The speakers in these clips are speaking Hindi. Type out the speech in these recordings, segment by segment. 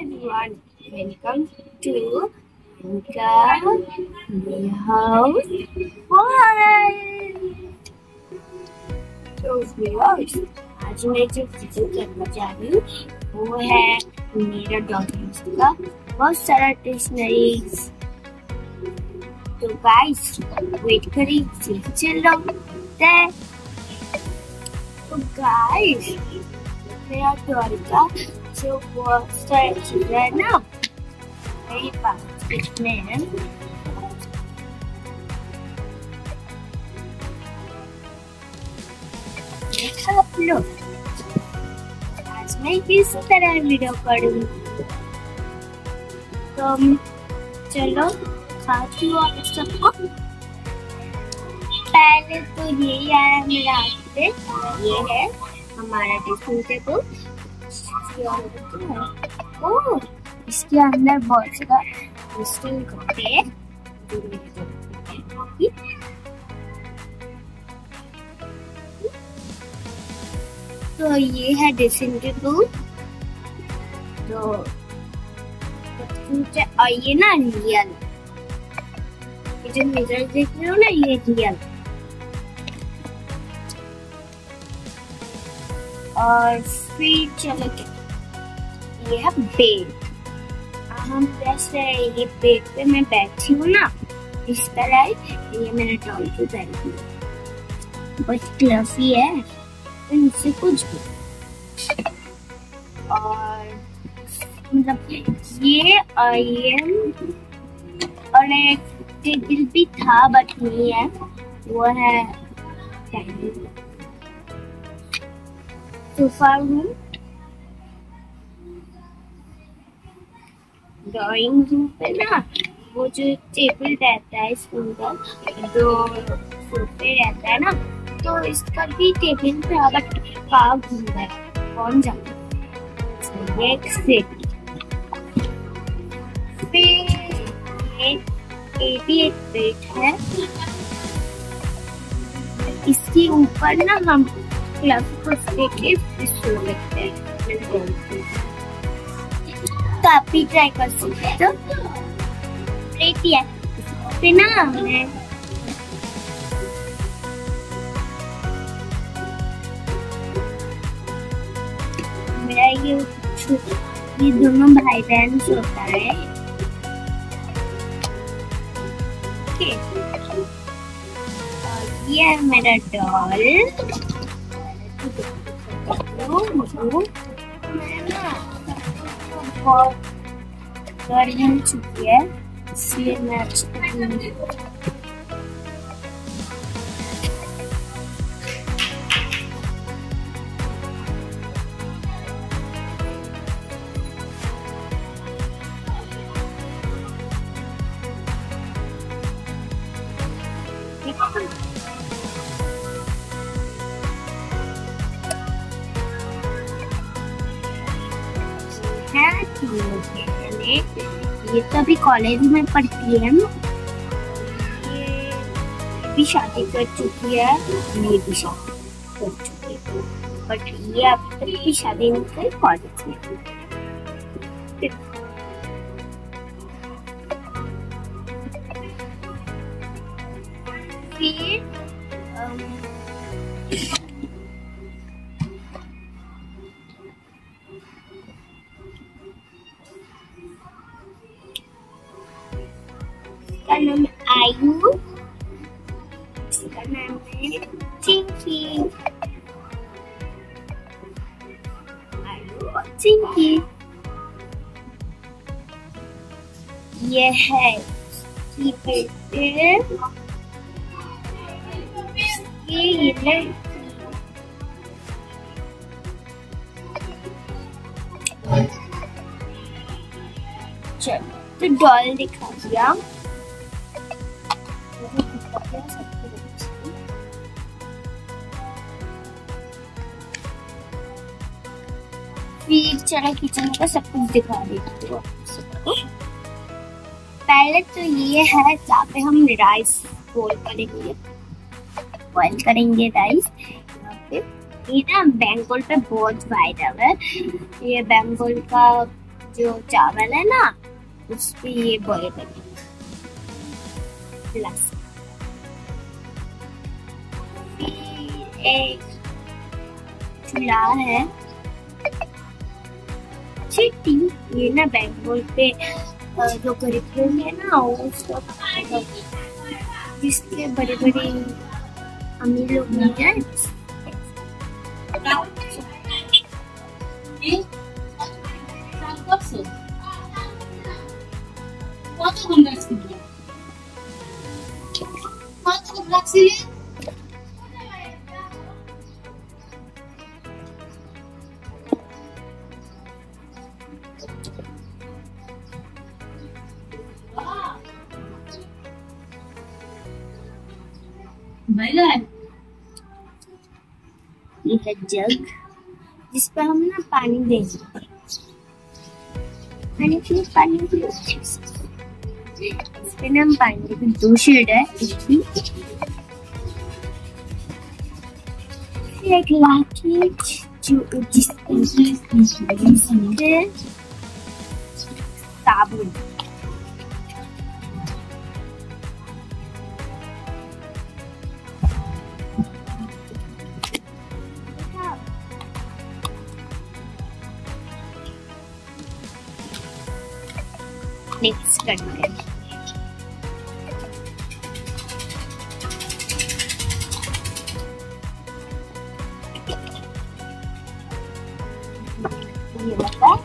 everyone, welcome to Anka House World. तो व्यूअर्स, आज मैं जो वीडियो करना चाह रही हूँ वो है मेरा डॉक्यूमेंट्स का बहुत सारा डिक्शनरीज। तो गाइस वेट करिए, चलो तो गाइस मेरा डॉल का जो बहुत सारा चीज है ना मेरे पास, इसमें आप लोग आज मैं किस तरह वीडियो करूँगी। तो चलो खाती हूँ आप सबको। पहले तो यही आया मेरा हाथ पे, ये है हमारा ड्रेसिंग टेबल। ओह, इसके अंदर बहुत सारा क्रिस्टल होते हैं। तो ये है ड्रेसिंग टेबल। तो और ये ना रियल, ये जो मिरर देख रहे हो ना, ये रियल। और फिर चलो ये है बेड। हम जैसे ये बेड पे मैं बैठी हूँ ना, इस तरह ये मेरा डॉल की बेड है, बहुत क्लफी है, तो इससे कुछ भी। और मतलब ये और एक टेबल भी था बट नहीं है, वो है सोफा रूम। ड्राइंग रूम पे ना वो जो टेबल रहता है स्कूल का, जो सोफे रहता है ना, तो इसका भी टेबल था बट कहाँ घूम गया, कौन जाता। ये एक सेट, फिर भी एक बेड है। इसके ऊपर ना हम क्लब को लेके सो सकते हैं। तो आप भी ट्राई कर सकते हो। रेडी है फिर ना हमने मेरा ये दोनों भाई बहन सोता है। ये है मेरा डॉल। बहुत गर्मी हो चुकी है, इसलिए मैं अच्छी ये तो अभी कॉलेज में पढ़ती है। ये भी शादी कर चुकी है, ये भी शादी कर चुकी है, बट ये अभी तक की शादी नहीं कर, कॉलेज में। फिर इसका नाम आयु, इसका नाम है चिंकी। आयु और चिंकी। ये है ये चलो तो डॉल दिखा दिया। फिर चलो किचन का सब कुछ दिखा देती हूँ सबको। पहले तो ये है जहाँ पे हम राइस बॉईल करेंगे राइस। यहाँ पे ये ना बंगाल पे बहुत वायरल है। ये बंगाल का जो चावल है ना उस पे ये बॉईल करना ग्लास। फिर एक चूल्हा है चिट्टी, ये ना बेंगलोर पे जो गरीब लोग है ना उसको जिसके बड़े बड़े अमीर लोग नहीं है ये है जग जिस पर हम ना पानी देंगे, पानी पियो। इस पे ना हम पानी देंगे। 2 शेड है इसकी। एक लाठी जो जिसपे साबुन, मिक्स करते हैं। ये लगा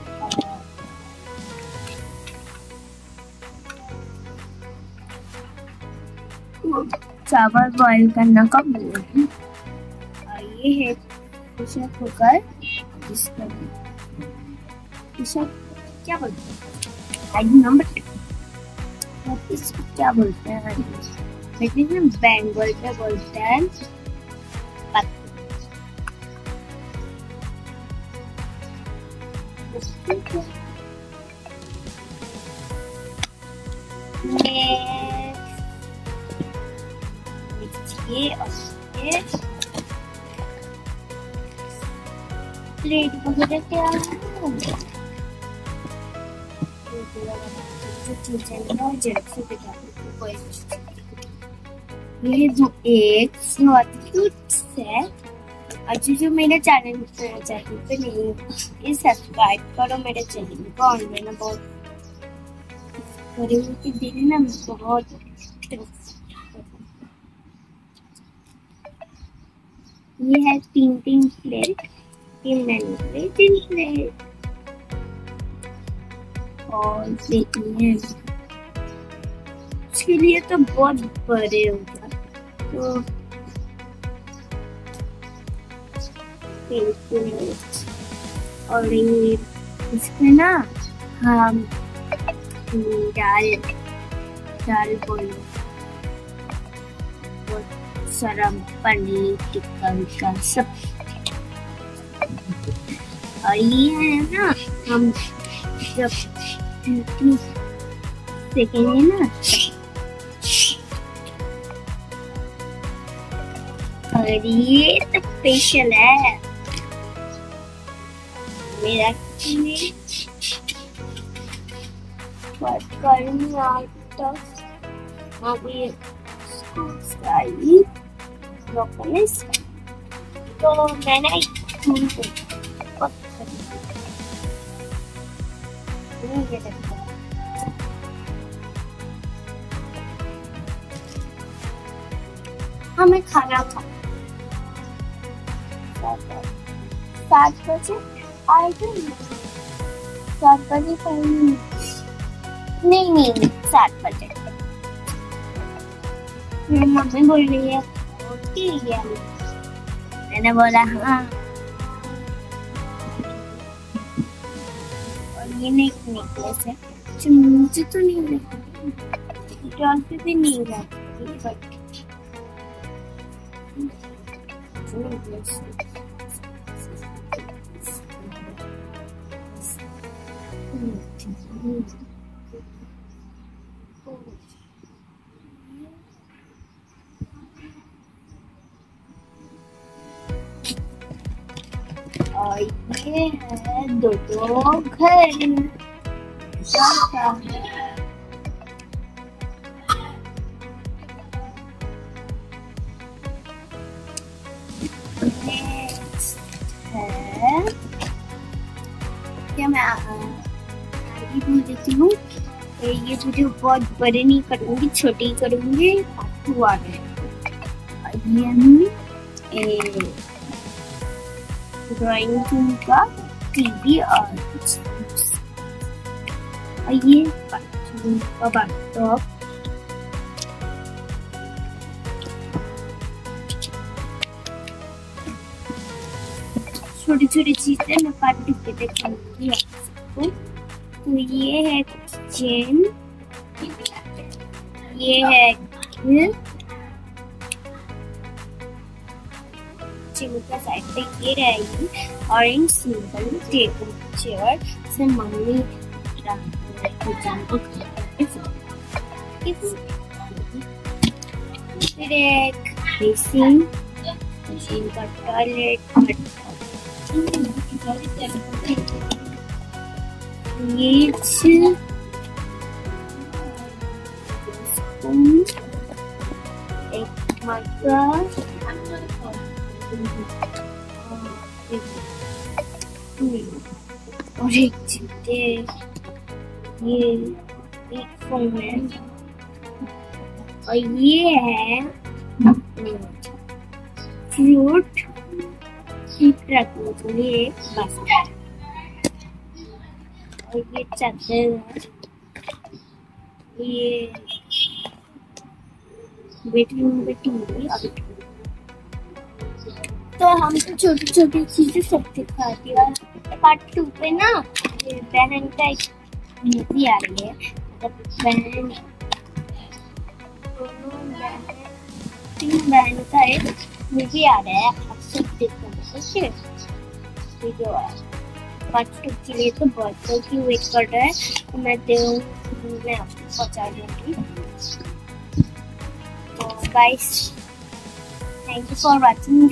चावल बॉईल करना का बोल है। ये है प्रेशर कुकर, जिसका क्या बोलते हैं इसको क्या बोलते हैं, लेकिन बेंगोल पे बोलते हैं प्लेट वगैरह क्या है ये जो एक है। अच्छा जो मेरे चैनल पे नहीं है सब्सक्राइब करो मेरे चैनल को, और मैंने बहुत के दिन ना बहुत ये है 3 प्लेट, 3 प्लेट और देखिए उसके लिए तो बहुत बड़े होगा तो और ये इसमें ना हम दाल बोलो बहुत सारा पनीर टिक्का सब। और ये है ना हम जब सेकेंगे ना और ये तो स्पेशल है मेरा अभी तो मैंने हमें खाना खा 7 बजे आए थे, 7 बजे नहीं 7 बजे। मम्मी बोल रही है ठीक है, मैंने बोला हाँ। और ये नेकलेस है जो मुझे तो नहीं लगती, डॉल पे भी नहीं लगती, बट और ये है दो घर। क्या मैं आगे बोल देती हूँ। ये वीडियो बहुत बड़े नहीं करूँगी, छोटी करूँगी। ड्राइंग टूल का टीवी और ये लैपटॉप। छोटी छोटी चीजें मैं पार्ट टू पे दिखाऊंगी आपको। तो ये है किचन, ये है किचन का साइड पे ये रहेगी ऑरेंज सिंपल टेबल चेयर से मम्मी किचन को फिर एक बेसिन का टॉयलेट, एक मग्गा और एक चिट्टे, ये एक फोन है और ये है फ्रूट रखने के लिए बास्केट और ये चादर है, ये बेडरूम में टीवी। तो हम तो छोटी छोटी चीजें सब दिखा दिया। पार्ट 2 पे ना बहन का एक मूवी आ रही है, मतलब तीन बहन का एक मूवी आ रहा है, आप सब देखना। वीडियो है पार्ट 2 के लिए, तो बहुत लोग की वेट कर रहा है, तो मैं आपको पहुंचा दूंगी। तो guys, thank you for watching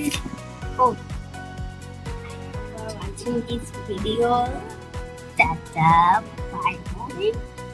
this video. Tata, bye bye.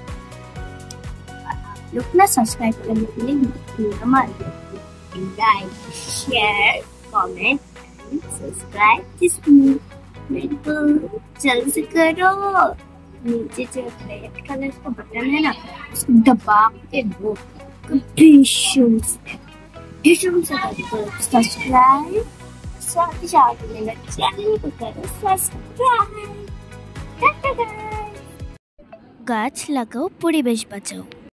आप लोग ना सब्सक्राइब करने के लिए हमारे like, share, comment, subscribe this video जल्द से करो। नीचे जो रेड कलर का बटन है ना, उसको दबा के दो। भीषण से सब्सक्राइब, साथ मेरा चैनल को करो सब्सक्राइब। गाछ लगाओ, পরিবেশ বাঁচাও।